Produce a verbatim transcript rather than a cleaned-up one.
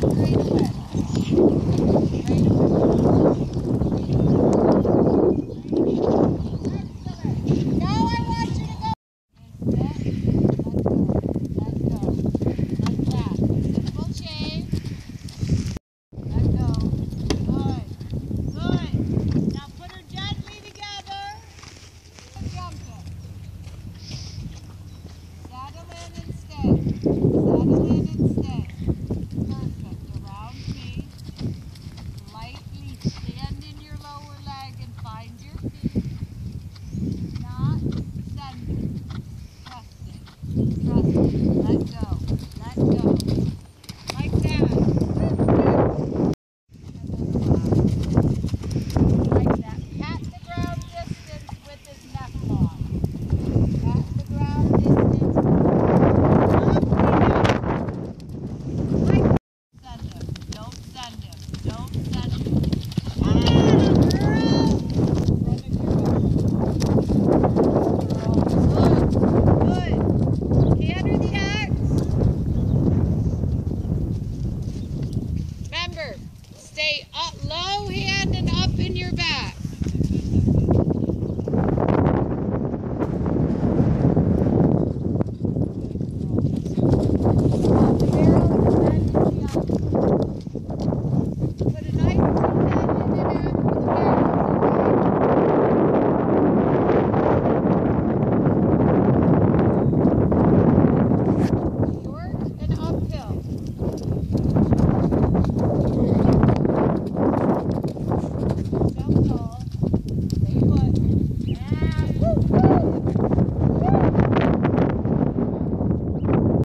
Right away. Right away. Now I want you to go. Let go. Like that. Simple change. Let go. Good. Good. Now put her gently together. And jump it. Saddle in and stay. Saddle in and stay. Perfect. Around me. Lightly stand in your lower leg and find your feet. Not send it. Trust it. Trust it. Let go. Let go. Like that. Like that. Pat the ground distance with his neck long. Pat the ground distance. Send him. Don't send him. Don't send him. Remember, stay up low here.